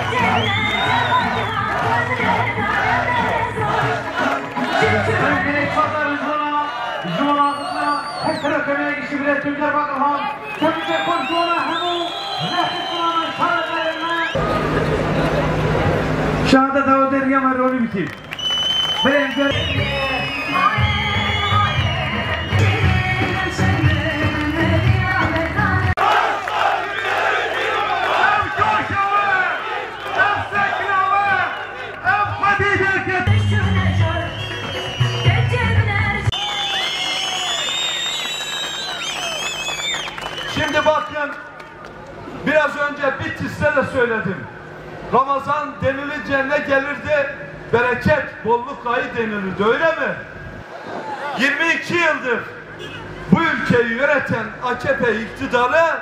Şahada Davud Ergama rolü bitir. Şimdi bakın, biraz önce Bitlis'te de söyledim. Ramazan denilince ne gelirdi? Bereket, bolluk ayı denilirdi, öyle mi? 22 yıldır bu ülkeyi yöneten AKP iktidarı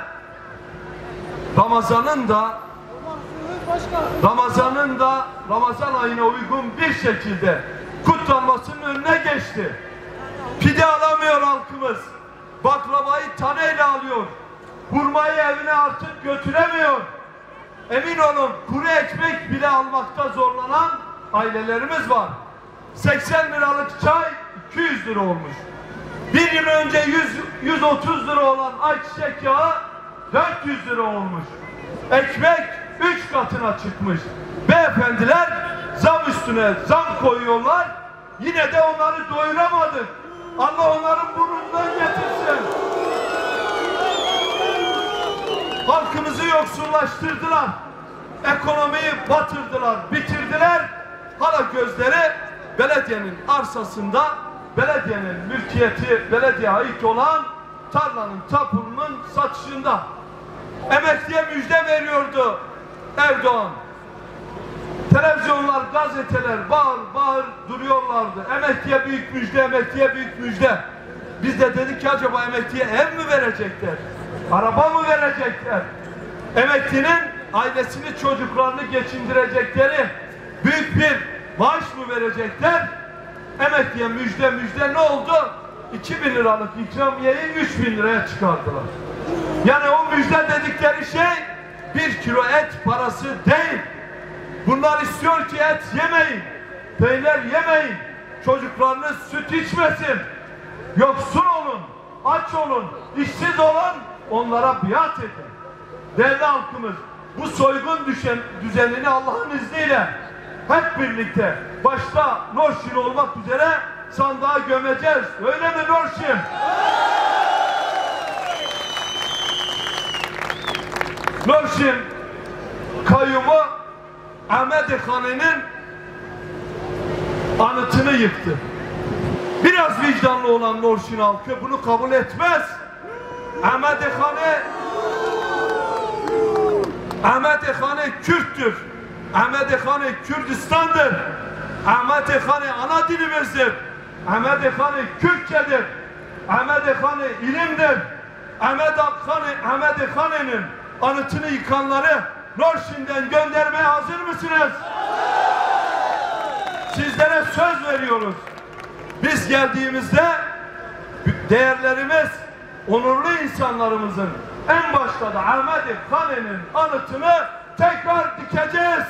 Ramazan ayına uygun bir şekilde kutlanmasının önüne geçti. Pide alamıyor halkımız. Baklavayı taneyle alıyor. Hurmayı evine artık götüremiyor. Emin olun kuru ekmek bile almakta zorlanan ailelerimiz var. 80 liralık çay 200 lira olmuş. Bir yıl önce 130 lira olan ayçiçek yağı 400 lira olmuş. Ekmek 3 katına çıkmış. Beyefendiler zam üstüne zam koyuyorlar. Yine de onları doyuramadık. Allah onların burnundan getirsin. Halkımızı yoksullaştırdılar. Ekonomiyi batırdılar, bitirdiler. Hala gözleri belediyenin arsasında, belediyenin mülkiyeti, belediyeye ait olan tarlanın, tapunun satışında. Emekliye müjde veriyordu Erdoğan. Televizyonlar, gazeteler bağır bağır duruyorlardı. Emekliye büyük müjde, emekliye büyük müjde. Biz de dedik ki acaba emekliye ev mi verecekler? Araba mı verecekler? Emeklinin ailesini, çocuklarını geçindirecekleri büyük bir maaş mı verecekler? Emekliye müjde müjde ne oldu? 2000 liralık ikramiyeyi 3000 liraya çıkardılar. Yani o müjde dedikleri şey 1 kilo et parası değil. Bunlar istiyor ki et yemeyin, peynir yemeyin, çocuklarınız süt içmesin, yoksul olun, aç olun, işsiz olun, onlara biat edin. Değerli halkımız, bu soygun düzenini Allah'ın izniyle hep birlikte, başta Norşin olmak üzere sandığa gömeceğiz. Öyle mi Norşin? Norşin kayyumu Ahmet Han'ın anıtını yıktı. Biraz vicdanlı olan Norşin halkı bunu kabul etmez. Ahmet Han'ı Kürttür. Ahmet Han'ı Kürdistan'dır. Ahmet Han'ı ana dilimizdir. Ahmet Han'ı Kürtçedir. Ahmet Han'ı ilimdir. Ahmet Han'ın anıtını yıkanları Norşin'den göndermeye hazır mısınız? Sizlere söz veriyoruz. Biz geldiğimizde değerlerimiz, onurlu insanlarımızın en başta da Ahmet Han'ın anıtını tekrar dikeceğiz.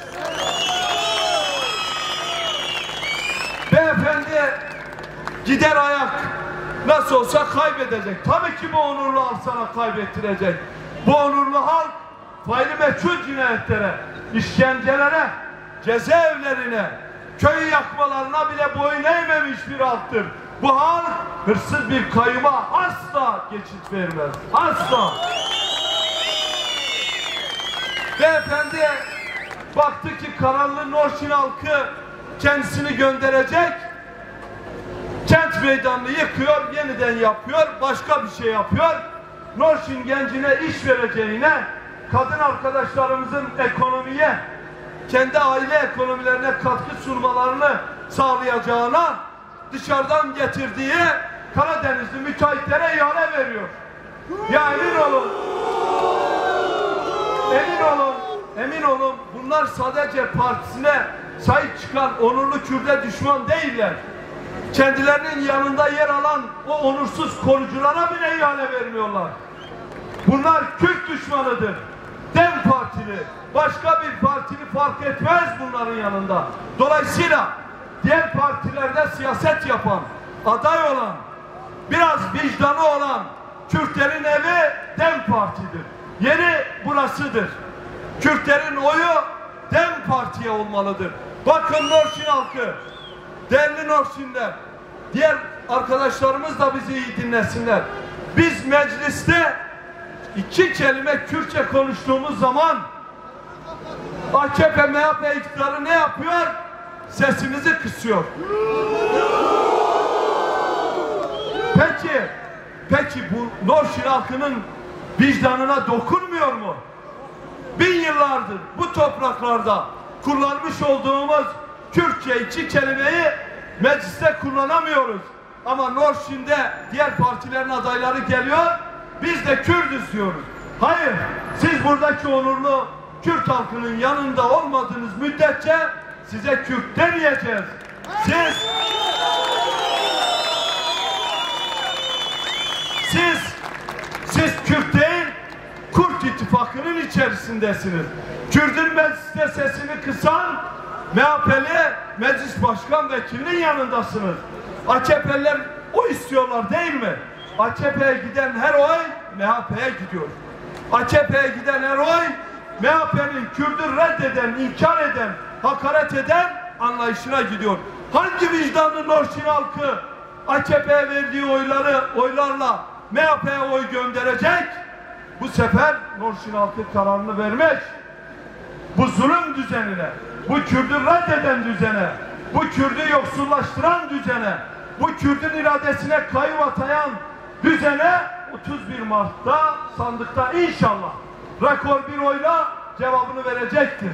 Beyefendi gider ayak nasıl olsa kaybedecek. Tabii ki bu onurlu halk sana kaybettirecek. Bu onurlu halk faili meçhul cinayetlere, işkencelere, cezaevlerine, köy yakmalarına bile boyun eğmemiş bir halktır. Bu halk hırsız bir kayyuma asla geçit vermez. Asla. Beyefendi baktı ki Karalı Norşin halkı kendisini gönderecek. Kent meydanını yıkıyor, yeniden yapıyor, başka bir şey yapıyor. Norşin gencine iş vereceğine, kadın arkadaşlarımızın ekonomiye, kendi aile ekonomilerine katkı sunmalarını sağlayacağına dışarıdan getirdiği Karadenizli müteahhitlere ihale veriyor. Ya emin olun bunlar sadece partisine sahip çıkan onurlu Kürt'e düşman değiller. Kendilerinin yanında yer alan o onursuz koruculara bile ihale vermiyorlar. Bunlar Kürt düşmanıdır. DEM Parti partili, başka bir partili fark etmez bunların yanında. Dolayısıyla diğer partilerde siyaset yapan, aday olan, biraz vicdanı olan Kürtlerin evi DEM Parti'dir. Yeri burasıdır. Kürtlerin oyu DEM Parti'ye olmalıdır. Bakın Norşin halkı, değerli Norşinler, diğer arkadaşlarımız da bizi iyi dinlesinler. Biz mecliste 2 kelime Kürtçe konuştuğumuz zaman AKP, MHP iktidarı ne yapıyor? Sesimizi kısıyor. Peki bu Norşin halkının vicdanına dokunmuyor mu? 1000 yıllardır bu topraklarda kullanmış olduğumuz Kürtçe 2 kelimeyi mecliste kullanamıyoruz. Ama Norşin'de diğer partilerin adayları geliyor, biz de Kürdüz diyoruz. Hayır, siz buradaki onurlu Kürt halkının yanında olmadığınız müddetçe size Kürt demeyeceğiz. Siz Kürt değil, Kurt İttifakı'nın içerisindesiniz. Kürt'ün mecliste sesini kısan MHP'li meclis başkan vekilinin yanındasınız. AKP'liler o istiyorlar değil mi? AKP'ye giden her oy MHP'ye gidiyor. AKP'ye giden her oy MHP'nin Kürt'ü reddeden, inkar eden, hakaret eden anlayışına gidiyor. Hangi vicdanlı Norşin halkı AKP'ye verdiği oylarla MHP'ye oy gönderecek? Bu sefer Norşin halkı kararını vermiş. Bu zulüm düzenine, bu Kürt'ü reddeden düzene, bu Kürt'ü yoksullaştıran düzene, bu Kürt'ün iradesine kayıp atayan düzene 31 Mart'ta sandıkta inşallah rekor bir oyla cevabını verecektir.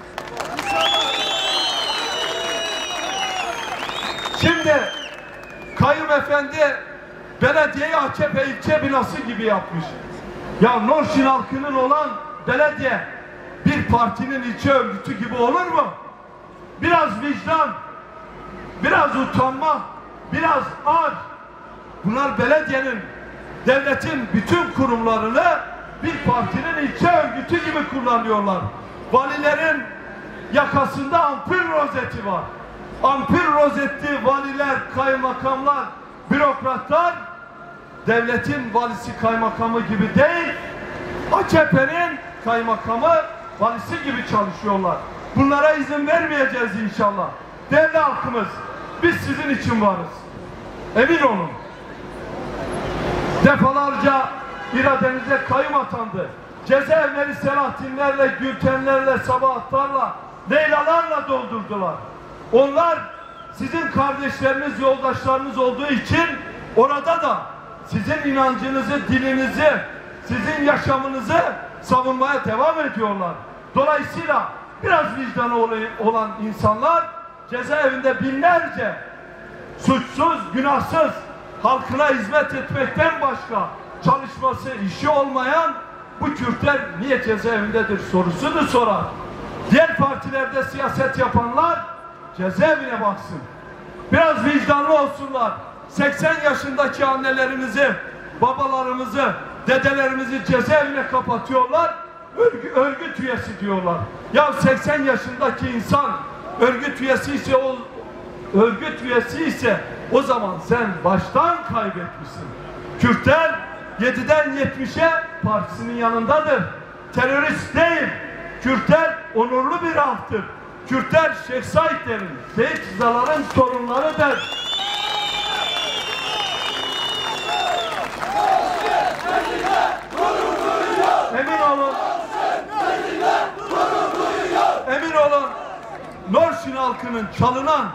Şimdi Kayyum Efendi belediyeyi AKP ilçe binası gibi yapmış. Ya Norşin halkının olan belediye bir partinin ilçe örgütü gibi olur mu? Biraz vicdan, biraz utanma, biraz ar. Bunlar belediyenin, devletin bütün kurumlarını bir partinin ilçe örgütü gibi kullanıyorlar. Valilerin yakasında ampul rozeti var. Ampul rozetli valiler, kaymakamlar, bürokratlar devletin valisi kaymakamı gibi değil, AKP'nin kaymakamı valisi gibi çalışıyorlar. Bunlara izin vermeyeceğiz inşallah. Değerli halkımız, biz sizin için varız. Emin olun. Defalarca iradenize kayyum atandı. Cezaevleri Selahattinlerle, Gültenlerle, Sabahatlarla, Leylalarla doldurdular. Onlar sizin kardeşleriniz, yoldaşlarınız olduğu için orada da sizin inancınızı, dilinizi, sizin yaşamınızı savunmaya devam ediyorlar. Dolayısıyla biraz vicdanı olan insanlar cezaevinde binlerce suçsuz, günahsız, halkına hizmet etmekten başka çalışması, işi olmayan bu Kürtler niye cezaevindedir sorusunu sorar. Diğer partilerde siyaset yapanlar cezaevine baksın. Biraz vicdanlı olsunlar. 80 yaşındaki annelerimizi, babalarımızı, dedelerimizi cezaevine kapatıyorlar. Örgüt üyesi diyorlar. Ya 80 yaşındaki insan örgüt üyesi ise o zaman sen baştan kaybetmişsin. Kürtler 7'den 70'e partisinin yanındadır. Terörist değil. Kürtler onurlu bir halktır. Kürtler Şeyh Saidlerin, Seyit Rızaların torunlarıdır. Emin olun, Norşin halkının çalınan,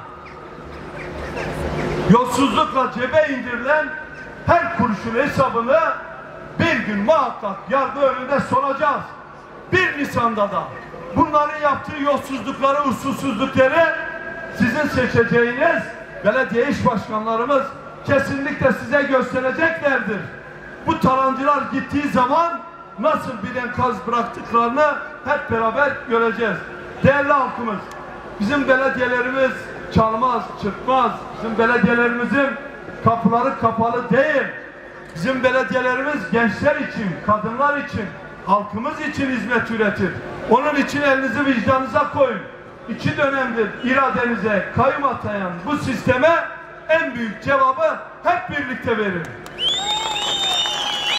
yolsuzlukla cebe indirilen her kuruşun hesabını bir gün muhakkak yargı önünde soracağız. 1 Nisan'da da bunların yaptığı yolsuzlukları, usulsüzlükleri sizin seçeceğiniz belediye iş başkanlarımız kesinlikle size göstereceklerdir. Bu talancılar gittiği zaman nasıl bir enkaz bıraktıklarını hep beraber göreceğiz. Değerli halkımız, bizim belediyelerimiz çalmaz, çırpmaz. Bizim belediyelerimizin kapıları kapalı değil. Bizim belediyelerimiz gençler için, kadınlar için, halkımız için hizmet üretir. Onun için elinizi vicdanınıza koyun. 2 dönemdir iradenize kayyum atayan bu sisteme en büyük cevabı hep birlikte verin.